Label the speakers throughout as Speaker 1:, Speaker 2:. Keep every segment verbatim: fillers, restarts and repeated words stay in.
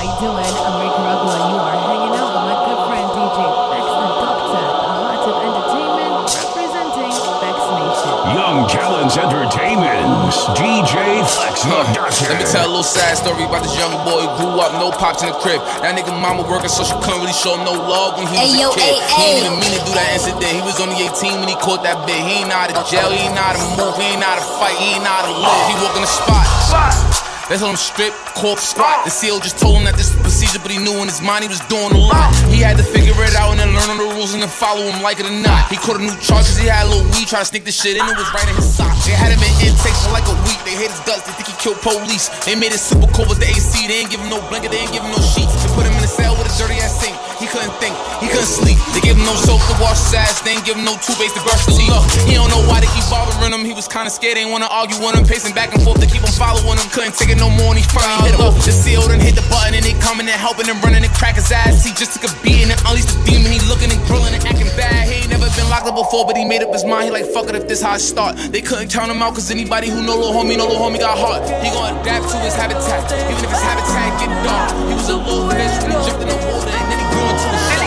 Speaker 1: How you doing? I'm Rick Rugla, and you are hanging out with my good friend D J Fexx the Doctor, the heart of entertainment, representing Fexxnation.
Speaker 2: Young Talents Entertainment, D J Fexx the Doctor.
Speaker 3: Let me tell a little sad story about this young boy who grew up, no pops in the crib. That nigga mama working, so she couldn't really show him no love when he was
Speaker 4: Ayo,
Speaker 3: a kid.
Speaker 4: ay,
Speaker 3: He
Speaker 4: ay.
Speaker 3: ain't even mean to do that incident. He was only eighteen when he caught that bit. He ain't know how to jail, he ain't know how to move, he ain't know how to fight, he ain't know how to live. He walk in the spot. They told him strip, corpse spot. The C O just told him that this is procedure, but he knew in his mind he was doing a lot. He had to figure it out and then learn all the rules and then follow him like it or not. He caught a new charge cause he had a little weed, try to sneak this shit in, it was right in his sock. They had him in intake for like a week, they hate his guts, they think he killed police. They made it super cold with the A C, they ain't give him no blanket, they ain't give him no sheets. They put him in a cell with a dirty ass sink, he couldn't think, he couldn't sleep. They gave him no soap to wash his ass, they ain't give him no toothpaste to brush his teeth. He don't know why they keep bothering him, he was kinda scared, they ain't wanna argue with him. Pacing back and forth to keep him following him, couldn't take it no more and he finally hit him. The C O done hit the button and they coming and helping him running and crack his ass. He just took a beating and unleashed the demon, he looking and grilling and acting bad. He ain't never been locked up before, but he made up his mind, he like fuck it if this how it start. They couldn't count him out cause anybody who know little homie, know little homie got heart. He gon' adapt to his habitat, even if his habitat get dark. He was a little fish when he jumped in the water and then he grew into a shit.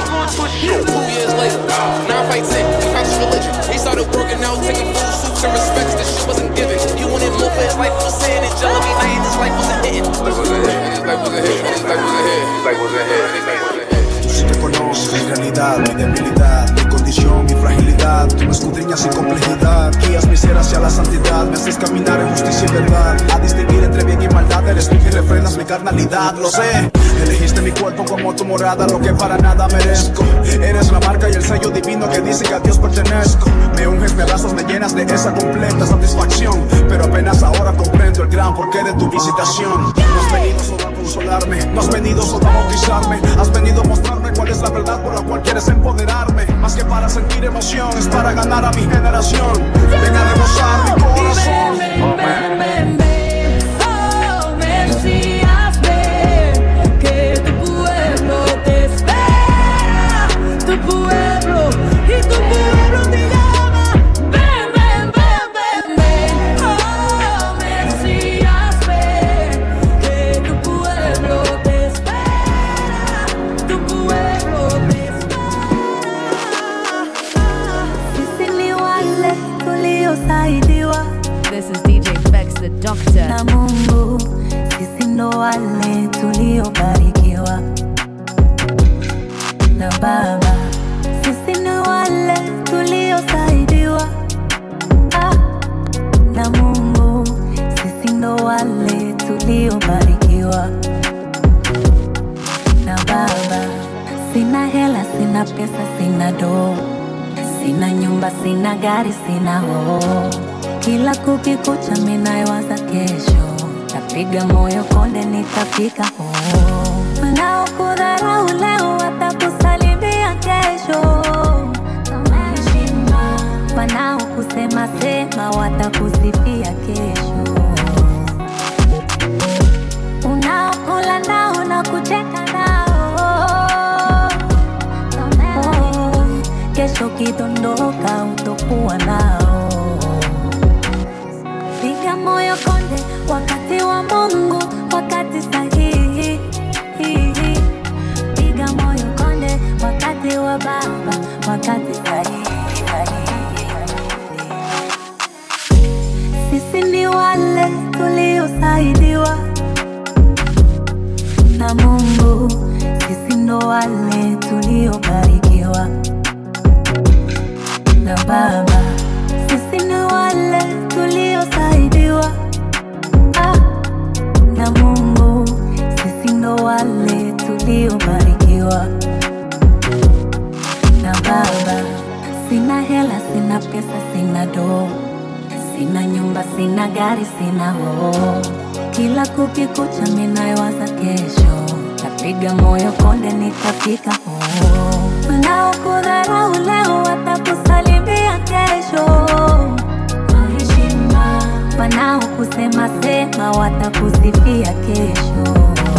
Speaker 3: Two years later, nine fights in, he found his religion. He started working out, taking full suits and respects, this shit wasn't given. He wanted more for his life, he was saying it, jelly night, his life wasn't hitting. His life wasn't hitting, his life wasn't hitting, his life wasn't hitting, his life wasn't hitting, his life wasn't hitting.
Speaker 5: Tú sí que conoces mi realidad, mi debilidad, mi condición, mi fragilidad. Tú me escudriñas sin complejidad, guías mi ser hacia la santidad. Me haces caminar en justicia y verdad, a distinguir entre bien y maldad. Eres tú que refrenas mi carnalidad, lo sé. Elegiste mi cuerpo como tu morada, lo que para nada merezco. Eres la marca y el sello divino que dice que a Dios pertenezco. Me unges, me abrazas, me llenas de esa completa satisfacción. Pero apenas ahora comprendo el gran porqué de tu visitación. No has venido solo a consolarme, no has venido solo a bautizarme. Has venido a mostrarme cuál es la verdad por la cual quieres empoderarme. Más que para sentir emoción, es para ganar a mi generación. Ven a rebosar mi corazón.
Speaker 1: Ven, ven, ven, ven, oh, MESIAS, ven, que tu pueblo te espera, tu pueblo y tu pueblo te llama. Ven, ven, ven, ven, ven, oh, MESIAS, ven, que tu pueblo te espera, tu pueblo te espera.
Speaker 4: Sisi ni wale tuliosaidiwa
Speaker 1: This is D J Fexx the Doctor.
Speaker 4: na Mungu, sisi ndo wale tuliobarikiwa na Baba. Sisi ni wale tuliosaidiwa ah, na Mungu, sisi ndo wale tuliobarikiwa na Baba. Sina hela, sina pesa, sina doo, sina nyumba, sina gari, sina hoo. Kila kukikucha minawaza kesho, tapiga moyo konde nitafika home. Wanaokudharau leo watakusalimia kesho. Wanaokusema sema watakusifia kesho. Unaokula nao na kucheka nao, oh, kesho kidondoka utokuwa nao. Piga moyo konde wakati wa Mungu, wakati sahihi. Piga moyo konde wakati wa Baba, wakati sahihi. Sisi ni wale tuliosaidiwa na Mungu, sisi ndo wale tuliobarikiwa na Baba. Sisi ni wale tuliosaidiwa ah, na Mungu, sisi ndo wale tuliobarikiwa na Baba. Sisi ni wale tuliosaidiwa ah, na Mungu, sisi ndo wale tuliobarikiwa na Baba. Sina hela, sina pesa, sina doo, sina nyumba, sina gari, sina hoo. Kila kukikucha minawaza kesho, tapiga moyo konde nitafika home. Wanaokudharau leo watakusalimia kesho. Wanaokusema sema watakusifia kesho.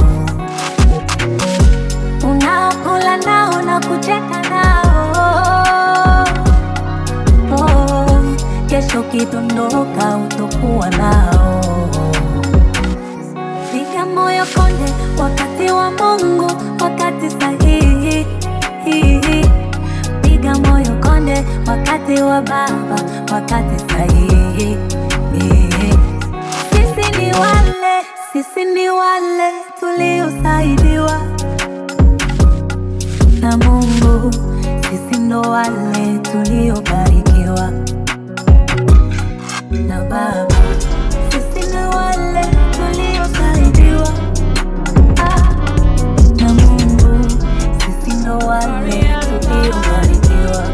Speaker 4: Unaokula nao na kucheka nao, oh, kesho kidondoka utokuwa nao. Piga moyo konde wakati wa Mungu, Aye, sisi ni wale, sisi ni wale tuliosaidiwa na Mungu. Sisi ndo wale tuliobarikiwa na Baba. Sisi ni wale tuliosaidiwa ah, na Mungu. Sisi ndo wale tuliobarikiwa.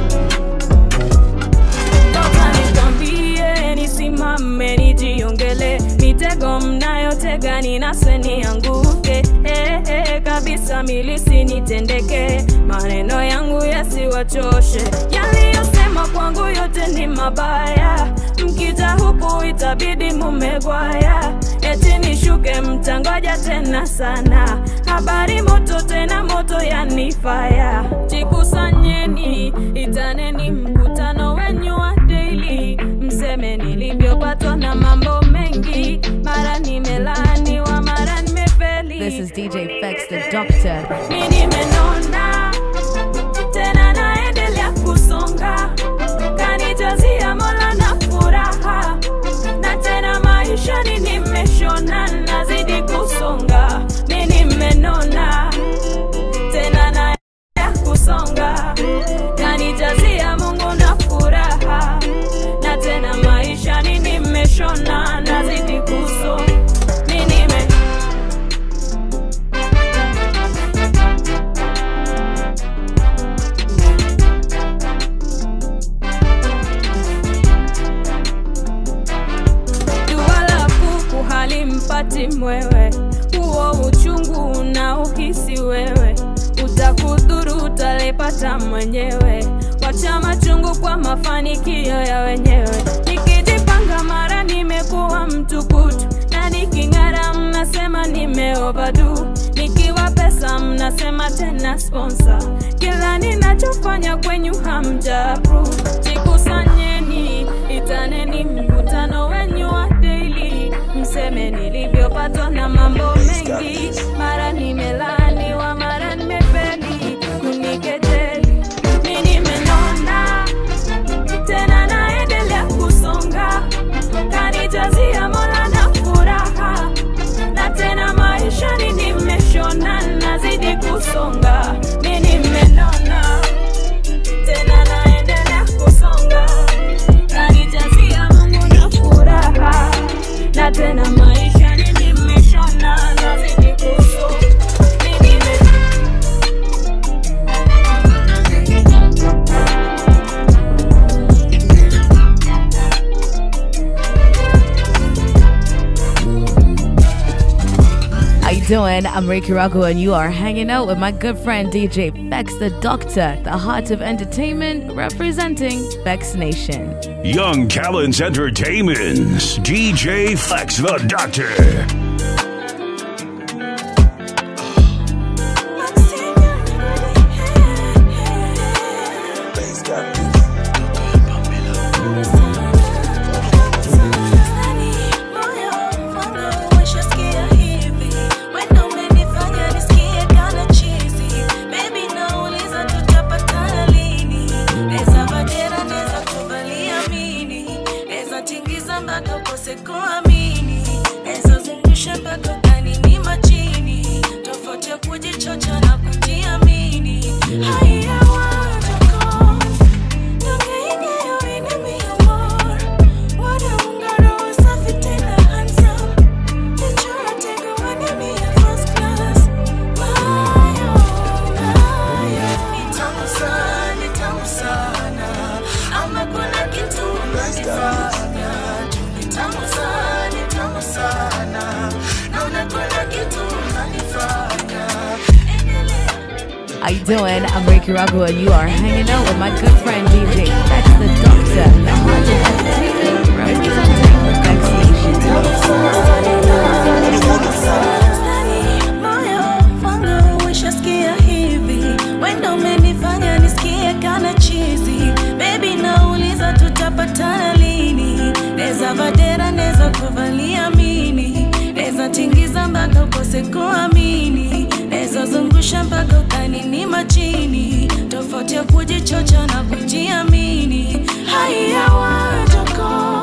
Speaker 6: Nisimame nijiongele, mitego mnayotega ninaswe nianguke. Eh, eh, kabisa milisi nitendeke, maneno yangu yasiwachoshe. Yaliyosema kwangu yote ni mabaya, mkija huku itabidi mumegwaya. Eti nishuke mtangoja tena sana, habari moto tena moto yanifaya. Jikusanyeni, itaneni mkutano wenyu wa daily, mseme nilivyopatwa na mambo mengi, mara nimelaniwa mara nimefeli.
Speaker 1: This is D J Fexx the Doctor.
Speaker 6: Mimi nimenona tena naendelea kusonga, kanijazia Mola na furaha, na tena maisha ni nimeshona, nazidi kusonga. Mimi nimenona tena naendelea kusonga, kanijazia Mungu na furaha, na tena maisha ni nimeshona, nazidi kusonga. Mimi nime mpati mwewe, huo uchungu unaohisi wewe utakudhuru, utalepata mwenyewe. Wacha machungu kwa mafanikio ya wenyewe. Nikijipanga mara nimekuwa mtukutu, na nikingara mnasema nime overdo. Nikiwa pesa mnasema tena sponsor, kila ninachofanya kwenyu hamja approve. Jikusanyeni, itaneni mkutano wenyu wa daily, mseme nilivyopatwa na mambo mengi, mara nimelaniwa mara nimefeli, kunikejeli. Mimi nimenona tena naendelea kusonga, kanijazia Mola na furaha, na tena maisha ni nimeshona, nazidi kusonga. Mimi nimenona tena naendelea kusonga, kanijazia Mungu na furaha, na tena maisha ni nimeshona, nazidi kusonga.
Speaker 1: How you doing? I'm Ricky Rago, and you are hanging out with my good friend D J Fexx the Doctor, the heart of entertainment, representing Fexxnation.
Speaker 2: Young Talents Entertainment's D J Fexx the Doctor.
Speaker 1: How you doing? I'm Ricky Rago, and you are hanging out with my good friend D J Fexx the Doctor, the heart of entertainment, representing
Speaker 4: tingiza mpaka ukose kuamini, neza zungusha mpaka ukanini machini, tofauti ya kujichocha na kujiamini. Haya watoko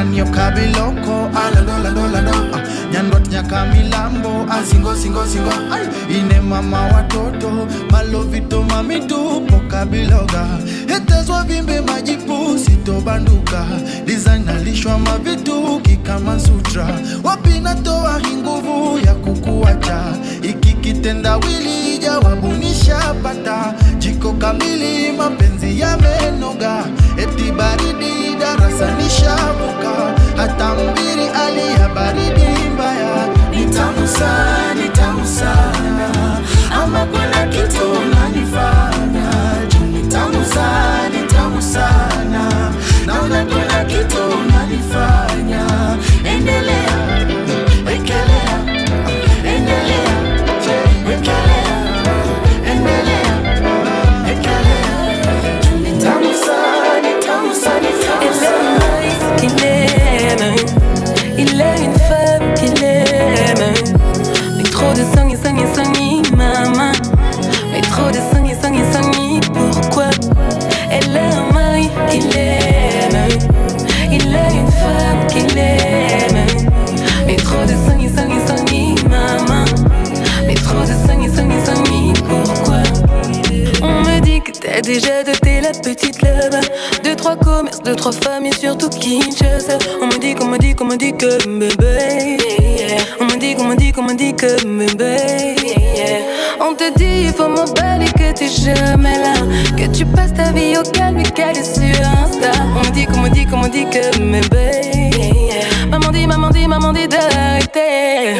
Speaker 5: Kanyo kabiloko, alando lando lando. Nyandot nyaka milambo, azingo singo singo. Ine mama watoto, malovito mamitu poka biloga. Hetezwa vimbe majipu sito banduka. Design alishwa mavitu kikama sutra. Wapina toa hinguvu ya kukuacha. Iki kitenda wili jawabu nishapata. Jiko kamili mapenzi yamenoga. Eti baridi darasa nishabuka. Hata mbiri alia baridi mbaya. Nitamu sana, nitamu sana. Ama kuna kitu unanifanya. Nitamu sana, nitamu sana. Naona kuna kitu unanifanya. Endelea, wekelea. Endelea, wekelea. Endelea, wekelea. Nitamu sana, nitamu sana, nitamu sana.
Speaker 7: Qu'il aime, il est une femme qu'il aime. Mais trop de sang et sang et sang et maman. Mais trop de sang et sang et sang et pourquoi? Elle a un mari qu'il aime. Il est une femme qu'il aime. Mais trop de sang et sang et sang et maman. Mais trop de sang et sang et sang et pourquoi? On me dit que t'as déjà doté la petite là-bas. Deux, trois commerces, deux, trois femmes et surtout Kinshasa. On me dit, qu'on me dit, qu'on me dit que bébé. On me dit, qu'on me dit, qu'on me dit que bébé. On te dit, il faut m'emballer que t'es jamais là. Que tu passes ta vie au calme et qu'elle est sur Insta. On me dit, qu'on me dit, qu'on me dit que bébé. Maman dit, maman dit, maman dit d'arrêter.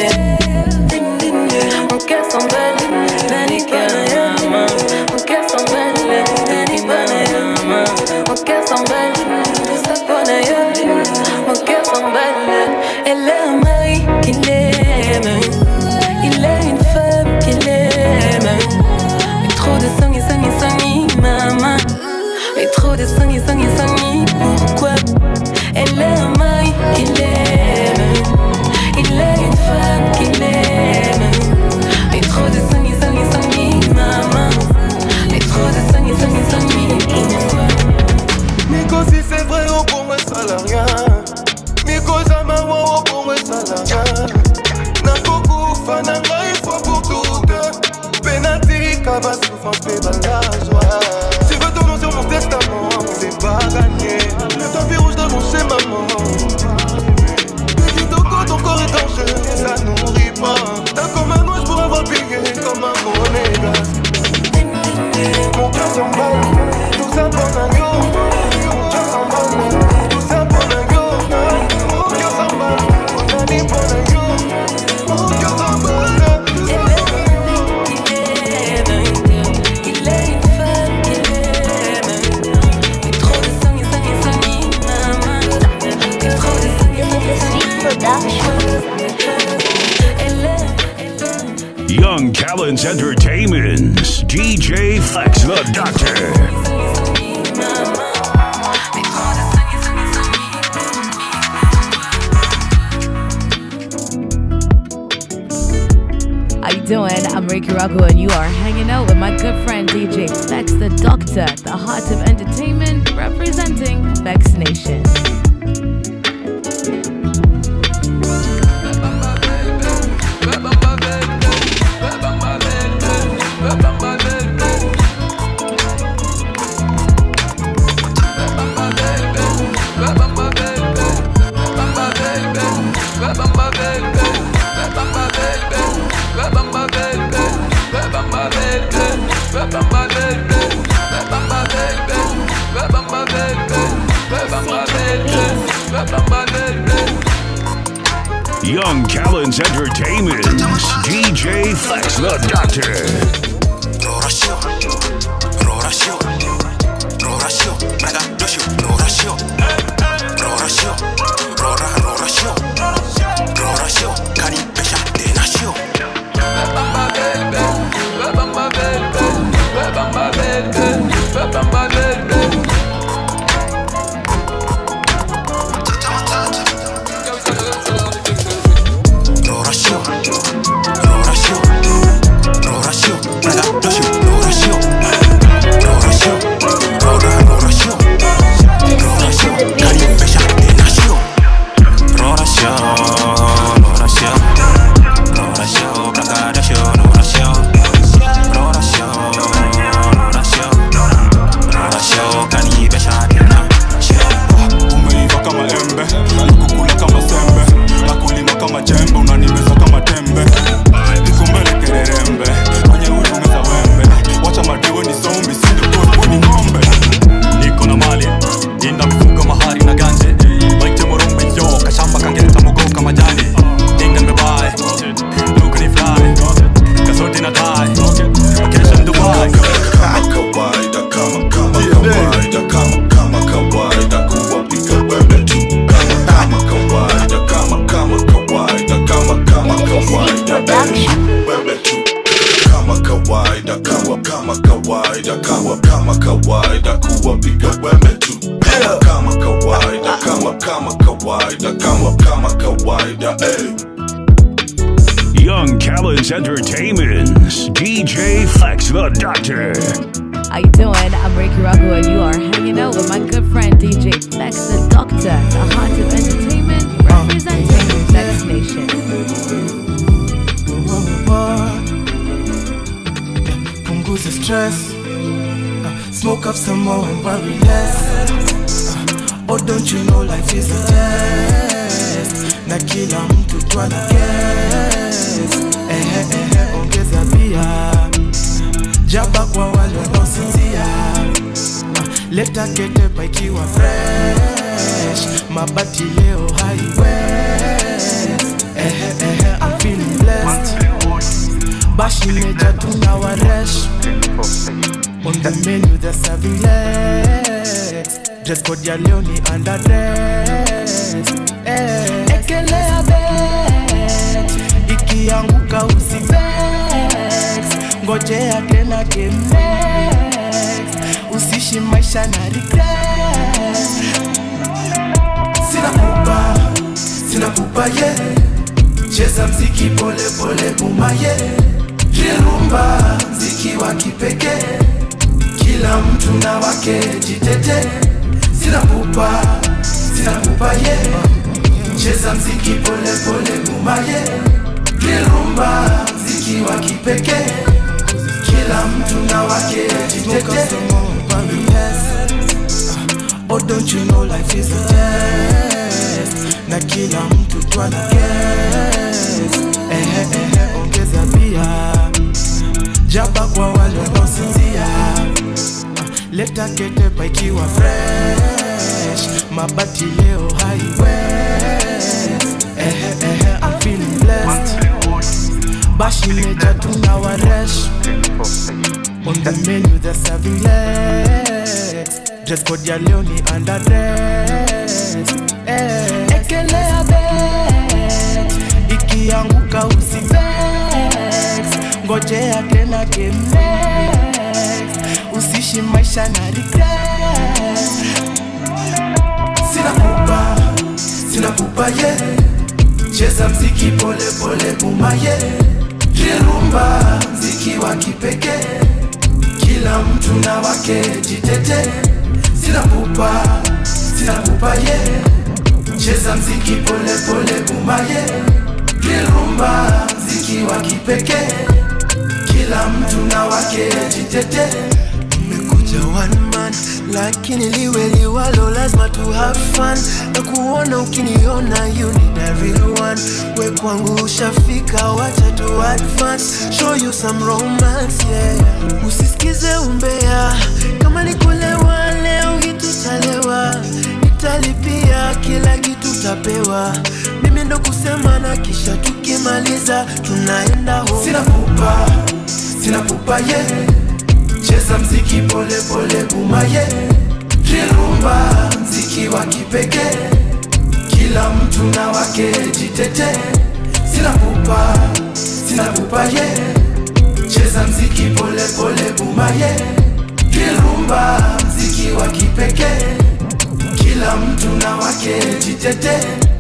Speaker 7: Mon cœur s'emballe, la nuit mon cœur s'emballe, la nuit mon cœur s'emballe, tout ça pour ailleurs. Mon cœur s'emballe. Elle a un mari qu'il aime. Il a une femme qu'il aime. Mais trop de sang et sang et sang et maman. Mais trop de sang et sang et sang et pourquoi? Elle a un mari qu'il aime. Il a une femme qu'il aime. Mais trop de sang et sang et sang et maman. Mais trop de sang et sang et sang et pourquoi?
Speaker 8: Miko si c'est vrai au bon moi ça la rien. Miko sama wa au bon moi ça la rien. Nakoku fananga il faut pour tout. Penalty kaba souffrance fait la joie. Tu veux ton nom sur mon testament, c'est pas gagné. Le tapis rouge de mon chez maman. Ton corps est en jeu, ça nourrit pas. T'as comme un ange pour avoir payé comme un monégas. Mon cœur s'emballe, tout ça pour un yo. Mon cœur s'emballe, tout ça pour un yo. Mon cœur s'emballe, on a mis pour un yo. Mon cœur s'emballe, tout ça pour un yo.
Speaker 7: Il est une femme qu'il aime. Mais trop de sang et sang et sang et maman. Mais trop de sang et sang et sang et
Speaker 2: Young Callens Entertainment's D J Fexx the Doctor.
Speaker 1: How you doing? I'm Ricky Rocco and you are hanging out with my good friend D J Fexx the Doctor, the heart of entertainment, representing Fexxnation.
Speaker 2: Young Callens Entertainment's D J Fexx the Doctor.
Speaker 9: Roratio, Roratio, Roratio, Braga, Dosio, Roratio, Roratio, Rora, Roratio, Roratio, Cani, Pesha, de Nacio. Roratio, Roratio, Roratio,
Speaker 10: kama kawaida, kama kama kawaida, kuwapiga weme tu. Kama kama kawaida, kama kama kawaida, kama kama kawaida, eh.
Speaker 2: Young Callens Entertainment's D J Fexx the Doctor.
Speaker 1: How you doing? I'm Ricky Ragu and you are hanging out with my good friend D J Fexx the Doctor, the heart of entertainment, representing Fexxnation.
Speaker 8: Punguza stress, uh, smoke up some more and worry less. Uh, oh, don't you know life is a test? Na kila mtu twana guess. Eh eh eh, ongeza bia. Jaba kwa wale wanaosinzia. Uh, leta ketepa ikiwa fresh. Mabati leo highway. Eh eh eh, I'm feeling blessed. Bashi meja tunawaresh. On the menu they're serving legs. Dress code ya leo ni underdress. Eh, ekelea bet. Ikianguka usivex. Ngojea tena game next. Usishi maisha na regret. Sina pupa, sina pupa yeah. Cheza mziki pole pole buma yeah. Drill Rhumba, mziki wa kipekee. Kila mtu na wake jitete. Sina pupa, sina pupa yeah. Cheza mziki pole pole buma yeah. Drill Rhumba, mziki wa kipekee. Kila mtu na wake jitete. Oh, don't you know life is a test? Na kila mtu twana guess. Eh eh eh, ongeza bia. Jaba kwa wale wanaosinzia. Leta ketepa ikiwa fresh. Mabati leo highway. Eh eh eh, I'm feeling blessed. Bashi meja tunawaresh. On the menu they're serving legs. Dress code ya leo ni underdress. Eh, ekelea bet. Ikianguka usivex. Ngojea tena game next. Usishi maisha na regret. Sina pupa, sina pupa yeah. Cheza mziki pole pole buma yeah. Drill Rhumba, mziki wa kipekee. Kila mtu na wake jitete. Sina pupa, sina pupa yeah. Cheza mziki pole pole buma yeah. Drill Rhumba, mziki wa kipekee. Kila mtu na wake jitete. Nimekuja one man, lakini liwe liwalo lazima to have fun. Na kuona ukiniona you need a real one. We kwangu ushafika, wacha to advance. Show you some romance yeah. Usisikize umbea. Kama ni kulewa leo hitutalewa. Nitalipia kila kitu tapewa. Mimi ndo kusema na kisha tukimaliza tunaenda home. Sina pupa, sina pupa yeah. Cheza mziki pole pole buma yeah. Drill Rhumba, mziki wa kipekee. Kila mtu na wake jitete. Sina pupa, sina pupa yeah. Cheza mziki pole pole buma yeah. Drill Rhumba, mziki wa kipekee. Kila mtu na wake jitete.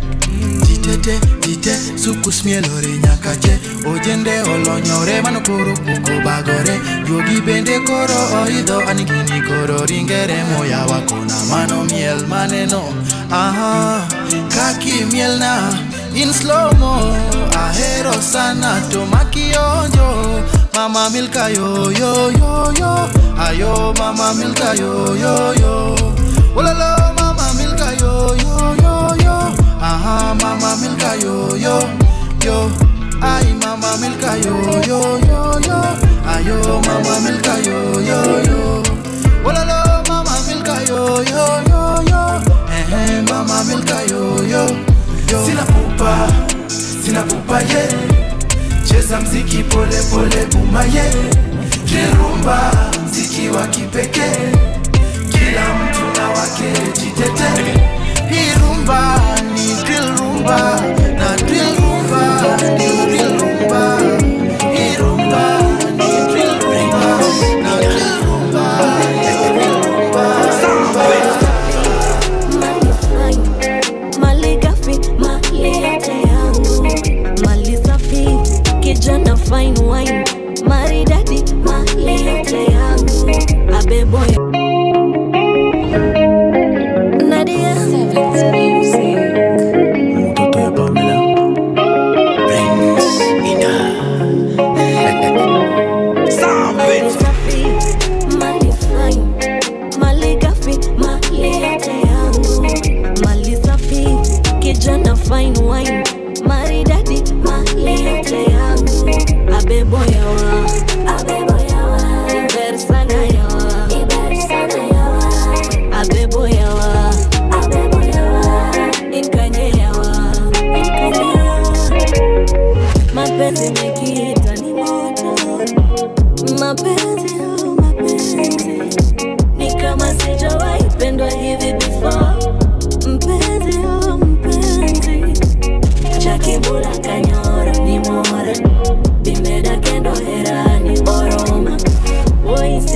Speaker 8: Jitete, jite, suku smielore nyakache. Ojende olonyore manokoro kuko bagore. Yogi bende koro oido anigini koro ringere moya wakona mano miel maneno. Aha, kaki miel na in slow mo. Ahero sana tomaki onjo. Mama milka yo yo yo yo. Ayo mama milka yo yo yo. Olalo mama milka yo yo yo yo. Aha mama milka yo yo yo. Ay mama milka yo yo yo yo. Ayo mama milka yo yo yo. Olalo mama milka yo yo yo yo. Eh eh mama milka yo yo yo. Sina pupa, sina pupa yeah. Cheza mziki pole pole buma yeah. Drill Rhumba, mziki wa kipekee. Kila mtu na wake jitete. Hii rumba ni Drill Rhumba. Na Drill Rhumba ni Drill Rhumba. Hii rumba ni Drill Rhumba. Na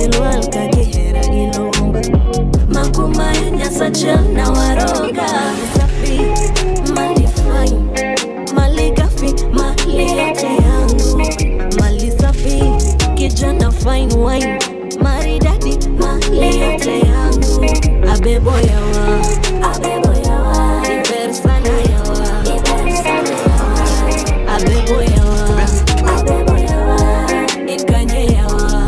Speaker 4: Gilwal kagihera ilomba Makuma nyasa chana waroga Safi, mali fine Mali gafi, mali yote yangu Mali safi, kijana fine wine Mari daddy, mali yote yangu Abebo yawa, abebo yawa Iber sana yawa, iber sana yawa Abebo yawa, abebo yawa Ikanye yawa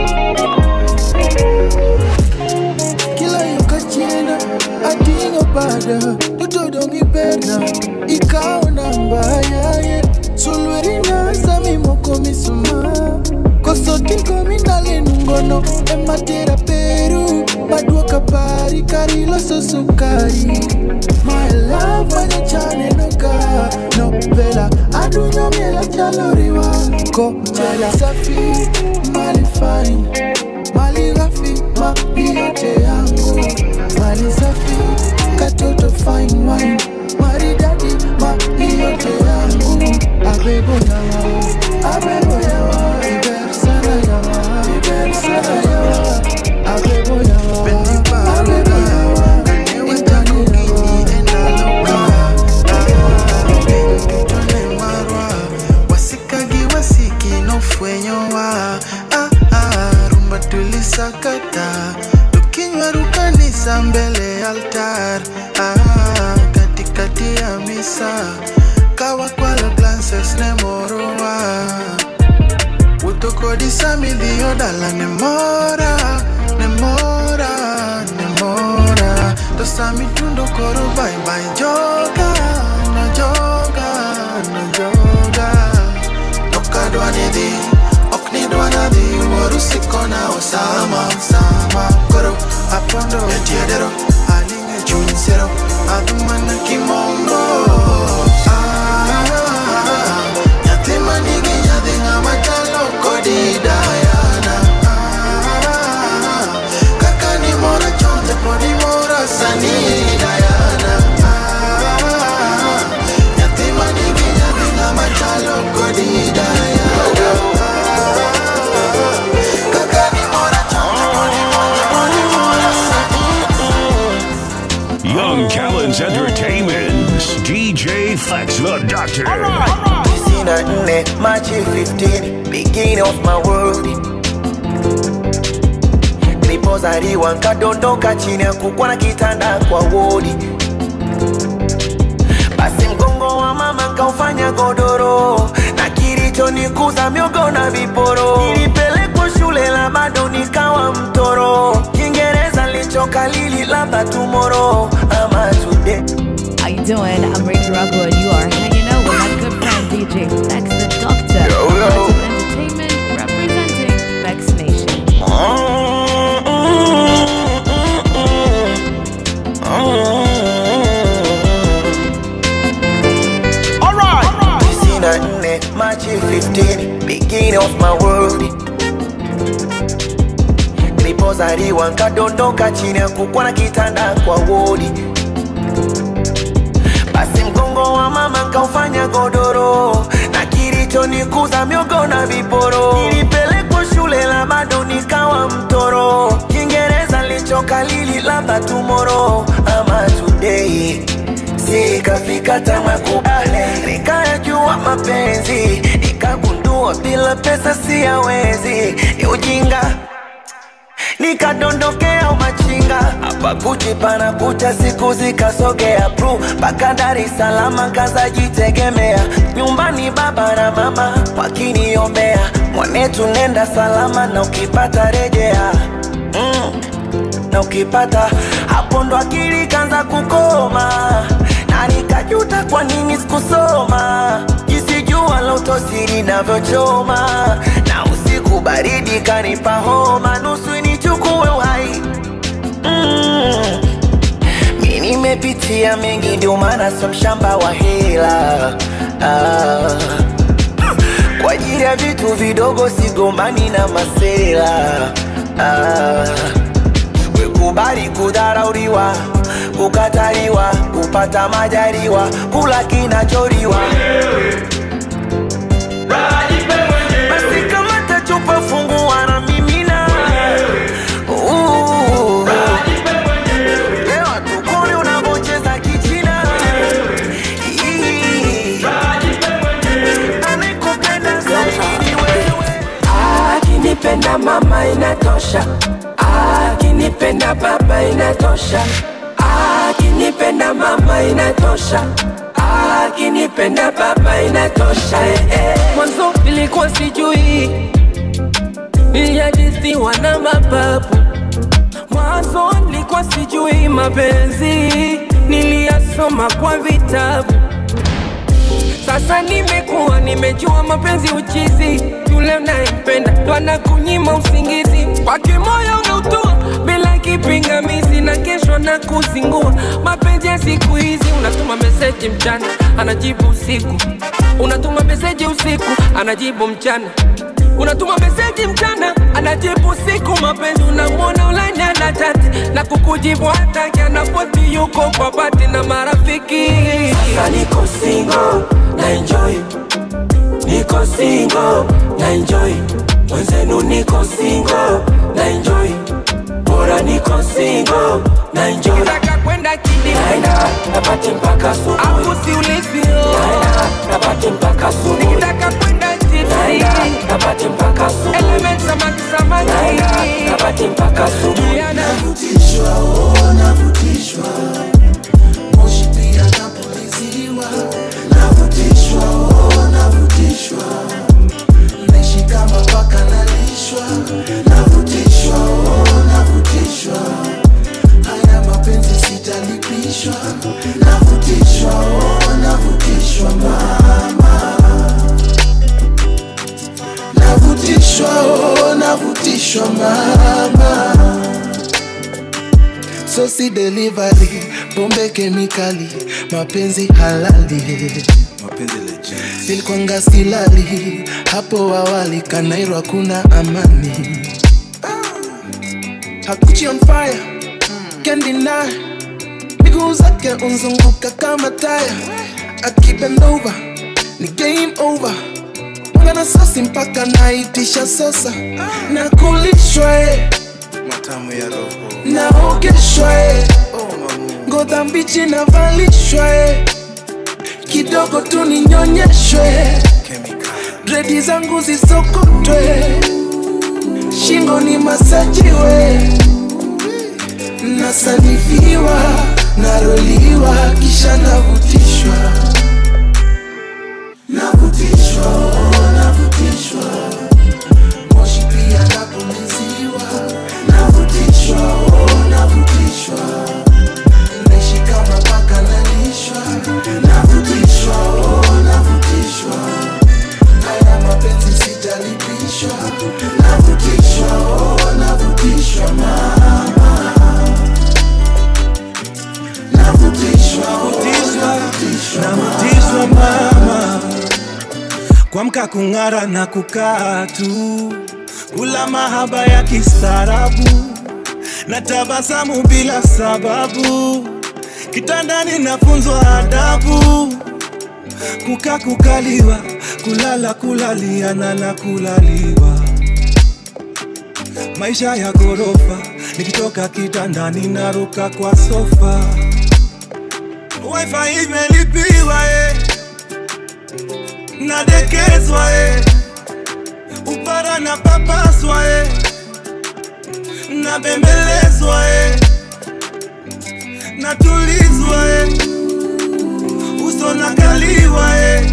Speaker 11: Kila yuka chena, adingo bada Tuto dongi perna, ikao nambaya ye Sulweri na sami moko misuma Kosoti komi nale nungono Ematera peru, madua kapari Karilo susukari My love manye chane noka No vela, adunya miela chaloriwa Ko chela safi, mali fine Mali gafi, mali yote yangu Mali safi, katoto fine wine Mari daddy, mali yote yangu Abebo yawa, abebo yawa Iber sana yawa, iber sana yawa Abebo yawa, abebo yawa Intani yawa, endaloka Tone marwa, wasikagi wasiki no fwenyowa Ah ah, rumba tulisakata Tukinywa rukanisa mbele altar Ah, katikati ya misa Kawa kwa la glances ne morowa Utoko di samili odala ne mora Ne mora, ne mora Tosami tundo koro bye bye joga No joga, no joga Toka dwane di, okni dwana di Waru sikona osama, sama Koro, apondo, etiedero Alinge chunsero, adumana kimongo
Speaker 2: Young Callens Entertainment's D J Fexx the Doctor.
Speaker 12: March fifteenth, beginning of my world. Nilipozaliwa nkadondoka chini ya kukwa na kitanda kwa wodi. Basi mgongo wa mama nkaufanya godoro, na kilichonikuza miogo na viporo. Nilipelekwa shule la bado nikawa mtoro. Kiingereza lichokalili labda tomorrow ama today.
Speaker 1: How you doing? I'm Rachel Ruggo and you are hanging out with my good friend D J Fexx the Doctor.
Speaker 12: Yo, yo.
Speaker 1: Entertainment representing Fexxnation.
Speaker 12: Mm, mm, mm, mm, mm. Alright. March fifteenth, beginning of my world. Nilipozaliwa nkadondoka chini ya kukwa na kitanda kwa wodi. Basi mgongo wa mama nkaufanya godoro, na kilichonikuza miogo na viporo. Nilipelekwa shule la bado nikawa mtoro. Kiingereza lichokalili labda tomorrow ama today. Sikafika tamakubale, nikayajua mapenzi, nikagundua bila pesa siyawezi. Ni ujinga, nikadondokea umachinga. Hapa Gucci pana kucha siku zikasogea bro. Paka Dar es Salaam kaza jitegemea. Nyumbani baba na mama wakiniombea. Mwanetu nenda salama na ukipata rejea. Mm. Na ukipata hapo ndo akili kanza kukoma. Na nikajuta kwa nini sikusoma. Jisijua la utosiri navyochoma. Na usiku baridi kanipa homa. Nusu nichukue uhai. Mm. Mimi nimepitia mengi ndio maana sio mshamba wa hela. Ah. Kwa ajili ya vitu vidogo sigombani na masela. Ah. Wekubali kudharauliwa, kukataliwa, kupata majaliwa, kula kinacholiwa. Basi kama tachupa fungua na mimina.
Speaker 13: inatosha. Akinipenda baba inatosha. Akinipenda mama inatosha. Akinipenda baba inatosha. eh, eh. Mwanzo nilikuwa sijui, niliajisiwa na mababu. Mwanzo nilikuwa sijui mapenzi, niliyasoma kwa vitabu. Sasa nimekuwa nimejua mapenzi uchizi. Yule unayempenda ndo anakunyima usingizi. Kwake moyo unautua bila kipingamizi, na kesho na kuzingua. Mapenzi ya siku hizi, unatuma meseji mchana anajibu usiku, unatuma meseji usiku anajibu mchana, unatuma meseji mchana anajibu usiku. Mapenzi unamwona ulanya na chati na kukujibu hataki, anapoti yuko kwa pati na marafiki. Sasa niko single na enjoy, niko single na enjoy, mwenzenu niko single na enjoy, bora niko single na enjoy. Nikitaka kwenda kidi naenda napati mpaka subuhi, au siulizi naenda napati mpaka subuhi. Nikitaka kwenda kidi naenda napati mpaka subuhi, elements samaki samaki naenda napati mpaka subuhi.
Speaker 11: Navutishwa, oh navutishwa, moshi pia napuliziwa. Navutishwa, oh navutishwa, naishi kama paka nalishwa. Navutishwa, oh navutishwa, haya mapenzi sitalipishwa. Navutishwa, oh navutishwa mama. Navutishwa, oh navutishwa mama. Sosi delivery, pombe kemikali, mapenzi halali, mapenzi legend. Nilikuanga silali, hapo awali Kanairo kuna amani. Hakuchi on fire, can't deny. Miguu zake unzunguka kama taya, akibend over, ni game over. Mwanga na sosi mpaka naitisha sosa, na kulishwa eh, matamu ya roho naogeshwa eh, ngoza mbichi na valishwa eh, kidogo tu ninyonyeshwe, dredi zangu zisokotwe, shingo ni masajiwe, nasanifiwa, naroliwa, kisha navutishwa. Navutishwa, oh navutishwa, moshi pia napuliziwa. Navutishwa, oh navutishwa, naishi kama paka nalishwa. Navutishwa, oh navutishwa, haya mapenzi sitalipishwa. Navutishwa, oh navutishwa mama. Navutishwa, oh navutishwa mama. Kuamka kung'ara na kukaa tu, kula mahaba ya kistaarabu, na tabasamu bila sababu, kitandani nafunzwa adabu, kuka kukaliwa, kulala kulaliana na kulaliwa. Maisha ya gorofa, nikitoka kitandani naruka kwa sofa. Wifi imelipiwa eh, nadekezwa eh, upara na papaswa eh, nabembelezwa eh, natulizwa eh, uso nakaliwa eh,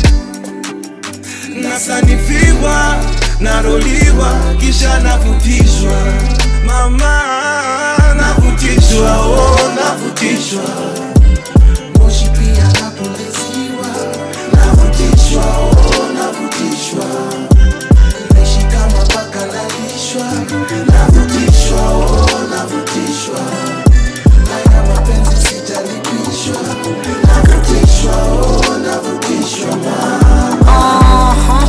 Speaker 11: nasanifiwa, naroliwa, kisha navutishwa. Mama navutishwa, oh navutishwa, moshi pia napuliziwa. Navutishwa, oh navutishwa, naishi kama paka nalishwa. Navutishwa, oh navutishwa, haya mapenzi sitalipishwa. Navutishwa, oh navutishwa mama.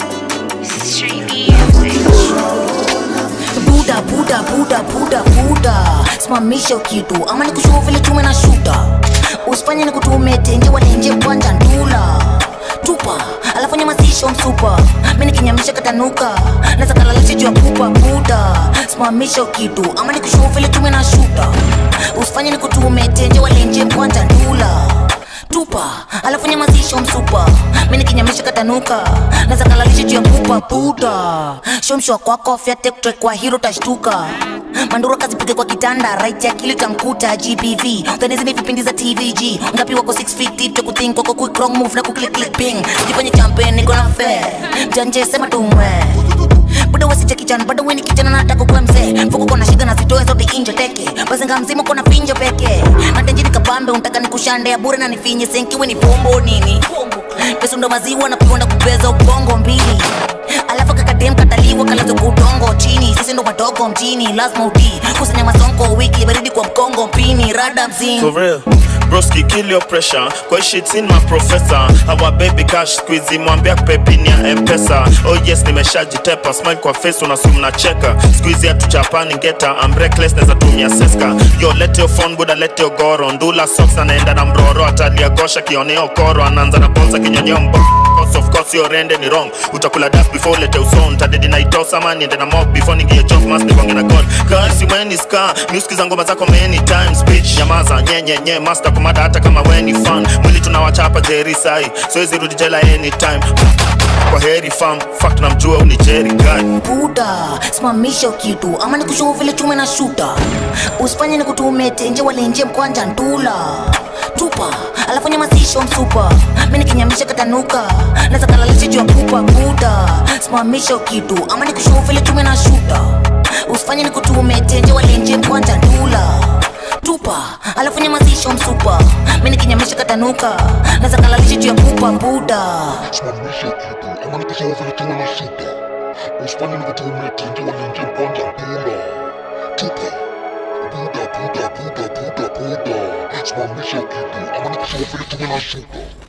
Speaker 14: Buda, buda, buda, buda, buda, simamisha kitu ama nikushuo vile tume na shuta. Usifanye nikutume tenje walenje kwanja ndula tupa, alafu nyamasisha msupa, mimi nikinyamisha katanuka, naza kalalisha juu ya kupa. Buda, simamisha kitu ama nikushuo vile tume na shuta. Usifanye nikutume tenje walenje kwanja ndula tupa, alafu nyamazisha msupa. Mimi kinyamisha katanuka, naza kalalisha juu ya pupa puta. Shomshwa kwako fya tek kwa hero tashtuka. Mandura kazi pige kwa kitanda, right ya kili tamkuta G P V. Utanizi ni vipindi za T V G. Ngapi wako six feet deep, to think wako quick wrong move na kuklik click ping. Sijifanye champion niko na fair. Janje sema tumwe. Bado wasicha kijana, bado weni kijana nataka kuwa mzee. Fuko kona shida na zitoe zote inje teke. Bazinga mzima kona finjo peke. Natenjini kabambe, untaka nikushande ya bure na nifinye. Senki weni pombo nini. Pesu ndo maziwa na kukonda kupeza ubongo mbili. Alafu kakadem kataliwa kalazo kudongo chini. Sisi ndo madogo mjini, lazima uti kusanya masonko wiki, baridi kwa mkongo mpini. Rada mzini
Speaker 15: for real, broski kill your pressure. Kwa shit in my professor. Our baby cash squeezy, mwambia kupepini ya M-Pesa. Oh yes, nimeshajitepa, smile kwa face unasumu na cheka. Squeezy ya tuchapani ngeta, I'm reckless neza tumia seska. Yo lete your phone buda lete your goro. Ndula socks na naenda na mroro. Atalia gosha kioneo koro. Ananza na bonza kinyonyeo mbo. Of course your end ni wrong. Utakula dust before lete uson. Tadedi na itosa man niende na mob before ningie job mask nigonge na god. Kasi weni ska, music za ngoma zako many times bitch. Nyamaza nye nye nye master kumada hata kama weni fun. Mwili tunawachapa Jerry sai, so hizi rudi jela anytime. Kwa heri fam, fuck tunamjua uni Jerry guy.
Speaker 14: Buda, simamisha kitu, ama nikushow vile chume na shoota. Usifanye nikutume tenje wale nje mkwanja ndula. Tupa, alafu nyamazisha msupa. Mimi kinyamisha katanuka, naza kalalisha juu ya pupa buda. Simamisha kitu, ama nikushow vile chume na shoota. Usifanye nikutume tenje wale nje mkwanja ndula. Tupa, alafu nyamazisha msupa. Mimi kinyamisha katanuka, naza kalalisha juu ya pupa buda.
Speaker 16: Simamisha kitu, ama nikushow vile chume na shoota. Usifanye nikutume tenje wale nje mkwanja ndula. Tupa, buda buda buda buda buda. Simamisha kitu, ama nikushow vile chume na shoota.